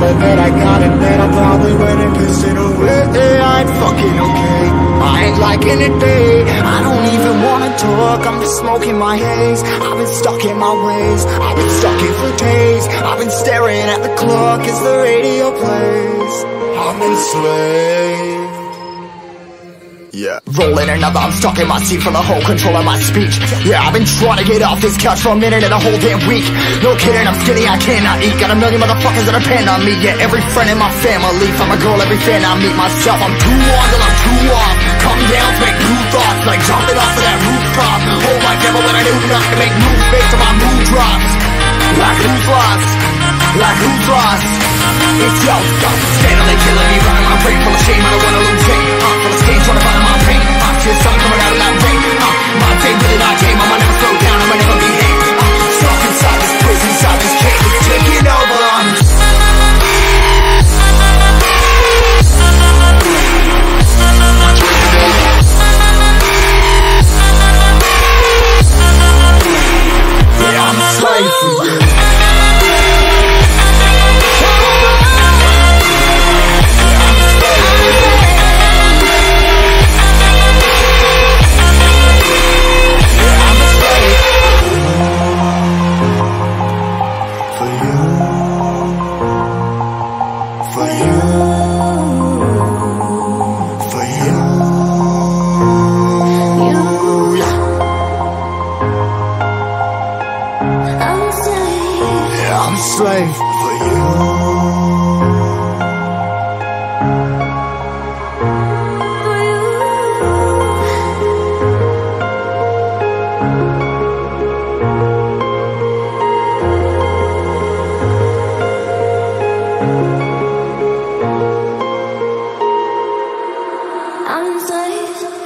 know that I got it, that I probably went and pissed it away. I ain't fucking okay, I ain't liking it, babe. I don't even wanna talk, I'm just smoking my haze. I've been stuck in my ways, I've been stuck in for days. I've been staring at the clock as the radio plays. I'm enslaved. Yeah, rolling another, I'm stuck in my seat for the whole control of my speech. Yeah, I've been trying to get off this couch for a minute and a whole damn week. No kidding, I'm skinny, I cannot eat. Got a million motherfuckers that depend on me. Yeah, every friend in my family, from a girl, every fan I meet myself. I'm too on till I'm too off. Come down, make new thoughts, like jumping off of that rooftop. Oh my God, but when I do not make moves based on my mood drops. Like who's lost? Like who's lost? It's yo, steadily killing me, running my brain full of shame. I don't wanna lose it, full of stain, trying to find my pain. Just sun coming out of that rain. My day really not game, I'ma never slow down, I'ma never behave. Stuck inside this prison, inside this cage, it's taking over. Yeah, I'm a slave for you. I'm a slave for you. I'm a slave.